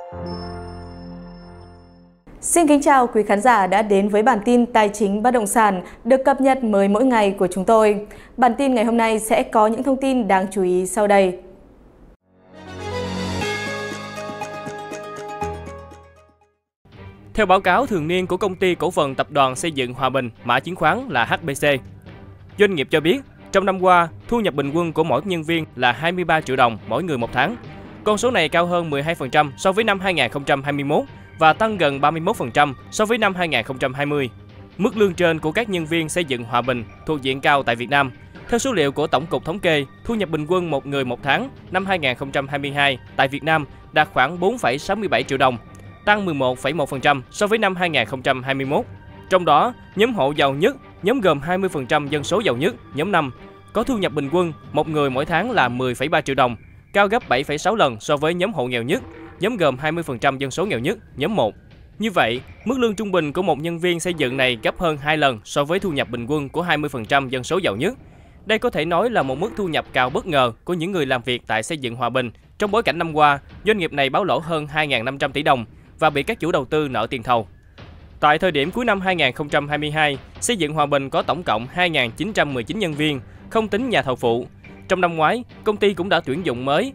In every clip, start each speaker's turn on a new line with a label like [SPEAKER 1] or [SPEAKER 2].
[SPEAKER 1] Xin kính chào quý khán giả đã đến với bản tin Tài chính bất động sản được cập nhật mới mỗi ngày của chúng tôi. Bản tin ngày hôm nay sẽ có những thông tin đáng chú ý sau đây.
[SPEAKER 2] Theo báo cáo thường niên của Công ty Cổ phần Tập đoàn Xây dựng Hòa Bình, mã chứng khoán là HBC, doanh nghiệp cho biết trong năm qua, thu nhập bình quân của mỗi nhân viên là 23 triệu đồng mỗi người một tháng. Con số này cao hơn 12% so với năm 2021 và tăng gần 31% so với năm 2020. Mức lương trên của các nhân viên xây dựng Hòa Bình thuộc diện cao tại Việt Nam. Theo số liệu của Tổng cục Thống kê, thu nhập bình quân một người một tháng năm 2022 tại Việt Nam đạt khoảng 4,67 triệu đồng, tăng 11,1% so với năm 2021. Trong đó, nhóm hộ giàu nhất, nhóm gồm 20% dân số giàu nhất, nhóm 5, có thu nhập bình quân một người mỗi tháng là 10,3 triệu đồng, cao gấp 7,6 lần so với nhóm hộ nghèo nhất, nhóm gồm 20% dân số nghèo nhất, nhóm 1. Như vậy, mức lương trung bình của một nhân viên xây dựng này gấp hơn 2 lần so với thu nhập bình quân của 20% dân số giàu nhất. Đây có thể nói là một mức thu nhập cao bất ngờ của những người làm việc tại Xây dựng Hòa Bình trong bối cảnh năm qua, doanh nghiệp này báo lỗ hơn 2.500 tỷ đồng và bị các chủ đầu tư nợ tiền thầu. Tại thời điểm cuối năm 2022, Xây dựng Hòa Bình có tổng cộng 2.919 nhân viên, không tính nhà thầu phụ. Trong năm ngoái, công ty cũng đã tuyển dụng mới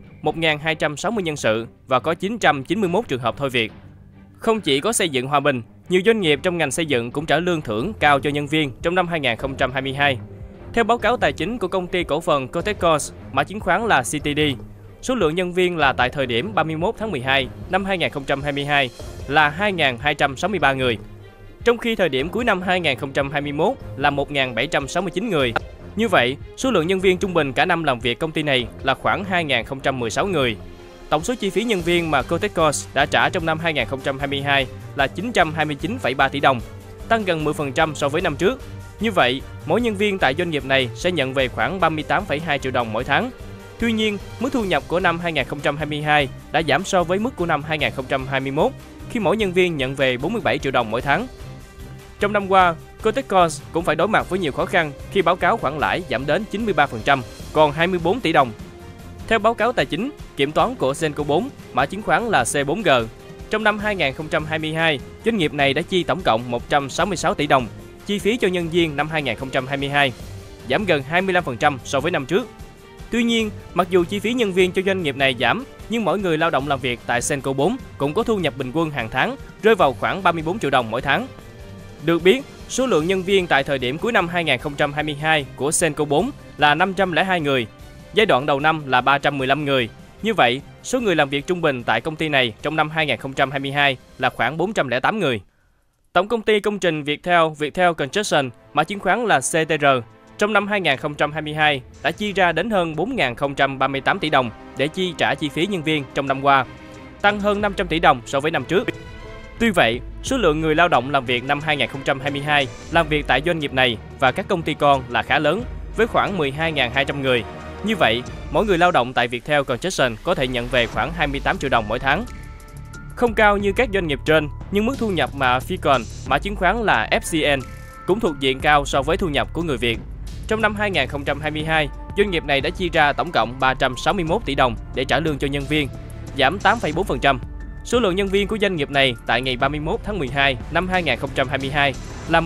[SPEAKER 2] 1.260 nhân sự và có 991 trường hợp thôi việc. Không chỉ có Xây dựng Hòa Bình, nhiều doanh nghiệp trong ngành xây dựng cũng trả lương thưởng cao cho nhân viên trong năm 2022. Theo báo cáo tài chính của Công ty Cổ phần Cotecos, mã chứng khoán là CTD, số lượng nhân viên là tại thời điểm 31 tháng 12 năm 2022 là 2.263 người, trong khi thời điểm cuối năm 2021 là 1.769 người. Như vậy, số lượng nhân viên trung bình cả năm làm việc công ty này là khoảng 2.016 người. Tổng số chi phí nhân viên mà Cotecos đã trả trong năm 2022 là 929,3 tỷ đồng, tăng gần 10% so với năm trước. Như vậy, mỗi nhân viên tại doanh nghiệp này sẽ nhận về khoảng 38,2 triệu đồng mỗi tháng. Tuy nhiên, mức thu nhập của năm 2022 đã giảm so với mức của năm 2021, khi mỗi nhân viên nhận về 47 triệu đồng mỗi tháng. Trong năm qua, Cotecos cũng phải đối mặt với nhiều khó khăn khi báo cáo khoản lãi giảm đến 93%, còn 24 tỷ đồng. Theo báo cáo tài chính, kiểm toán của Senco 4, mã chứng khoán là C4G, trong năm 2022, doanh nghiệp này đã chi tổng cộng 166 tỷ đồng, chi phí cho nhân viên năm 2022, giảm gần 25% so với năm trước. Tuy nhiên, mặc dù chi phí nhân viên cho doanh nghiệp này giảm, nhưng mỗi người lao động làm việc tại Senco 4 cũng có thu nhập bình quân hàng tháng rơi vào khoảng 34 triệu đồng mỗi tháng. Được biết, số lượng nhân viên tại thời điểm cuối năm 2022 của Senco 4 là 502 người, giai đoạn đầu năm là 315 người. Như vậy, số người làm việc trung bình tại công ty này trong năm 2022 là khoảng 408 người. Tổng công ty công trình Viettel Construction, mã chứng khoán là CTR, trong năm 2022 đã chi ra đến hơn 4.038 tỷ đồng để chi trả chi phí nhân viên trong năm qua, tăng hơn 500 tỷ đồng so với năm trước. Tuy vậy, số lượng người lao động làm việc năm 2022 làm việc tại doanh nghiệp này và các công ty con là khá lớn, với khoảng 12.200 người. Như vậy, mỗi người lao động tại Viettel Construction có thể nhận về khoảng 28 triệu đồng mỗi tháng. Không cao như các doanh nghiệp trên, nhưng mức thu nhập mà Ficon, mã chứng khoán là FCN, cũng thuộc diện cao so với thu nhập của người Việt. Trong năm 2022, doanh nghiệp này đã chi ra tổng cộng 361 tỷ đồng để trả lương cho nhân viên, giảm 8,4%. Số lượng nhân viên của doanh nghiệp này tại ngày 31 tháng 12 năm 2022 là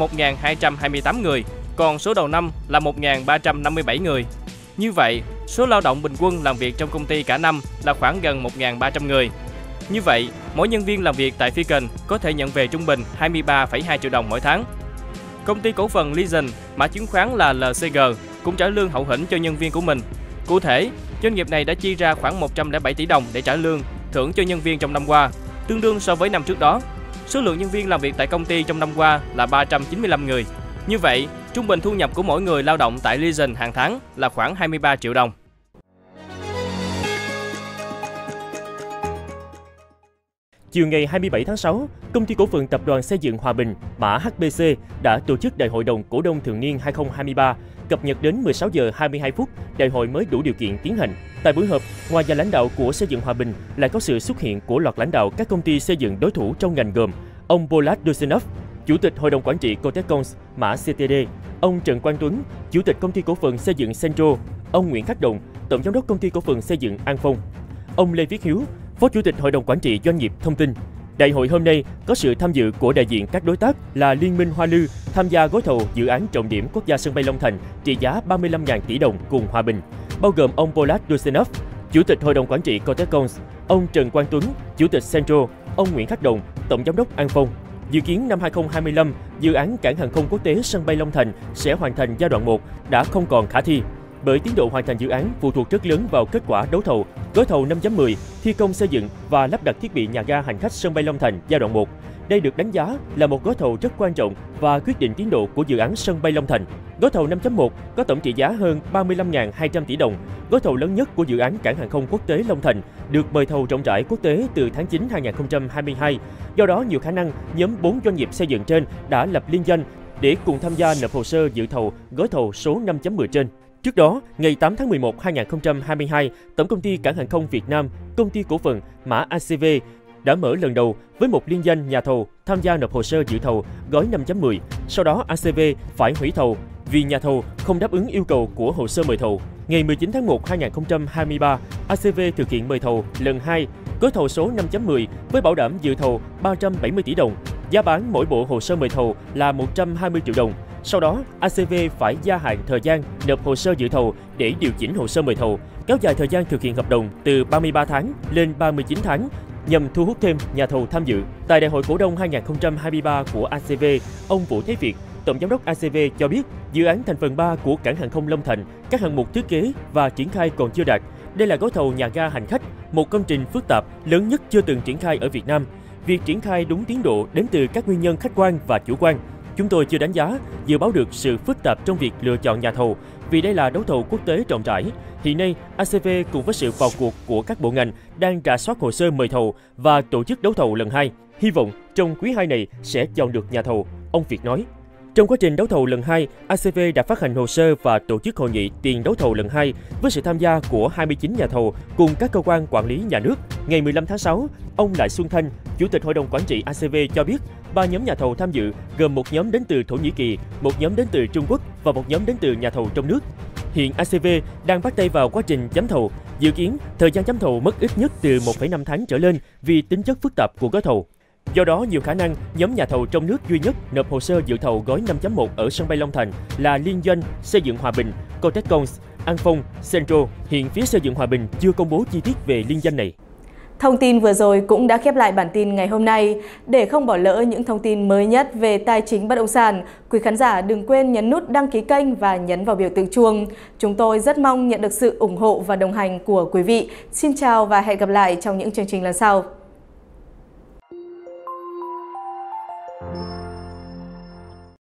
[SPEAKER 2] 1.228 người, còn số đầu năm là 1.357 người. Như vậy, số lao động bình quân làm việc trong công ty cả năm là khoảng gần 1.300 người. Như vậy, mỗi nhân viên làm việc tại Ficon có thể nhận về trung bình 23,2 triệu đồng mỗi tháng. Công ty cổ phần Legend, mã chứng khoán là LCG, cũng trả lương hậu hĩnh cho nhân viên của mình. Cụ thể, doanh nghiệp này đã chi ra khoảng 107 tỷ đồng để trả lương, thưởng cho nhân viên trong năm qua, tương đương so với năm trước đó. Số lượng nhân viên làm việc tại công ty trong năm qua là 395 người. Như vậy, trung bình thu nhập của mỗi người lao động tại Legend hàng tháng là khoảng 23 triệu đồng.
[SPEAKER 3] Chiều ngày 27 tháng 6, Công ty Cổ phần Tập đoàn Xây dựng Hòa Bình, mã HBC đã tổ chức Đại hội đồng Cổ đông thường niên 2023, cập nhật đến 16 giờ 22 phút, đại hội mới đủ điều kiện tiến hành. Tại buổi họp, ngoài nhà lãnh đạo của Xây dựng Hòa Bình lại có sự xuất hiện của loạt lãnh đạo các công ty xây dựng đối thủ trong ngành gồm ông Polat Dusenov, Chủ tịch Hội đồng Quản trị Cotecons, mã CTD, ông Trần Quang Tuấn, Chủ tịch Công ty Cổ phần Xây dựng Centro, ông Nguyễn Khắc Đồng, Tổng giám đốc Công ty Cổ phần Xây dựng An Phong, ông Lê Viết Hiếu, Phó Chủ tịch Hội đồng Quản trị Doanh nghiệp thông tin, đại hội hôm nay có sự tham dự của đại diện các đối tác là Liên minh Hoa Lư tham gia gói thầu dự án trọng điểm quốc gia sân bay Long Thành trị giá 35.000 tỷ đồng cùng Hòa Bình, bao gồm ông Polat Dusenov, Chủ tịch Hội đồng Quản trị Cotecons, ông Trần Quang Tuấn, Chủ tịch Centro, ông Nguyễn Khắc Đồng, Tổng Giám đốc An Phong. Dự kiến năm 2025, dự án cảng hàng không quốc tế sân bay Long Thành sẽ hoàn thành giai đoạn 1 đã không còn khả thi. Bởi tiến độ hoàn thành dự án phụ thuộc rất lớn vào kết quả đấu thầu, gói thầu 5.10, thi công xây dựng và lắp đặt thiết bị nhà ga hành khách sân bay Long Thành giai đoạn 1. Đây được đánh giá là một gói thầu rất quan trọng và quyết định tiến độ của dự án sân bay Long Thành. Gói thầu 5.1 có tổng trị giá hơn 35.200 tỷ đồng. Gói thầu lớn nhất của dự án cảng hàng không quốc tế Long Thành được mời thầu rộng rãi quốc tế từ tháng 9 2022. Do đó, nhiều khả năng nhóm 4 doanh nghiệp xây dựng trên đã lập liên danh để cùng tham gia nộp hồ sơ dự thầu gói thầu số 5.10 trên. Trước đó, ngày 8 tháng 11 2022, Tổng công ty Cảng hàng không Việt Nam, công ty cổ phần mã ACV đã mở lần đầu với một liên danh nhà thầu tham gia nộp hồ sơ dự thầu gói 5.10. Sau đó, ACV phải hủy thầu vì nhà thầu không đáp ứng yêu cầu của hồ sơ mời thầu. Ngày 19 tháng 1 2023, ACV thực hiện mời thầu lần 2, gói thầu số 5.10 với bảo đảm dự thầu 370 tỷ đồng. Giá bán mỗi bộ hồ sơ mời thầu là 120 triệu đồng. Sau đó, ACV phải gia hạn thời gian nộp hồ sơ dự thầu để điều chỉnh hồ sơ mời thầu, kéo dài thời gian thực hiện hợp đồng từ 33 tháng lên 39 tháng, nhằm thu hút thêm nhà thầu tham dự. Tại Đại hội cổ đông 2023 của ACV, ông Vũ Thế Việt, Tổng Giám đốc ACV cho biết, dự án thành phần 3 của cảng hàng không Long Thành, các hạng mục thiết kế và triển khai còn chưa đạt. Đây là gói thầu nhà ga hành khách, một công trình phức tạp, lớn nhất chưa từng triển khai ở Việt Nam. Việc triển khai đúng tiến độ đến từ các nguyên nhân khách quan và chủ quan. Chúng tôi chưa đánh giá, dự báo được sự phức tạp trong việc lựa chọn nhà thầu, vì đây là đấu thầu quốc tế rộng rãi. Hiện nay, ACV cùng với sự vào cuộc của các bộ ngành đang rà soát hồ sơ mời thầu và tổ chức đấu thầu lần 2. Hy vọng trong quý 2 này sẽ chọn được nhà thầu, ông Việt nói. Trong quá trình đấu thầu lần 2, ACV đã phát hành hồ sơ và tổ chức hội nghị tiền đấu thầu lần 2 với sự tham gia của 29 nhà thầu cùng các cơ quan quản lý nhà nước. Ngày 15 tháng 6, ông Lại Xuân Thanh, Chủ tịch Hội đồng Quản trị ACV cho biết, 3 nhóm nhà thầu tham dự gồm một nhóm đến từ Thổ Nhĩ Kỳ, một nhóm đến từ Trung Quốc và một nhóm đến từ nhà thầu trong nước. Hiện ACV đang bắt tay vào quá trình chấm thầu. Dự kiến, thời gian chấm thầu mất ít nhất từ 1,5 tháng trở lên vì tính chất phức tạp của gói thầu. Do đó, nhiều khả năng nhóm nhà thầu trong nước duy nhất nộp hồ sơ dự thầu gói 5.1 ở sân bay Long Thành là Liên doanh Xây dựng Hòa Bình, Cotecons, An Phong, Centro. Hiện phía Xây dựng Hòa Bình chưa công bố chi tiết về liên danh này.
[SPEAKER 1] Thông tin vừa rồi cũng đã khép lại bản tin ngày hôm nay. Để không bỏ lỡ những thông tin mới nhất về tài chính bất động sản, quý khán giả đừng quên nhấn nút đăng ký kênh và nhấn vào biểu tượng chuông. Chúng tôi rất mong nhận được sự ủng hộ và đồng hành của quý vị. Xin chào và hẹn gặp lại trong những chương trình lần sau.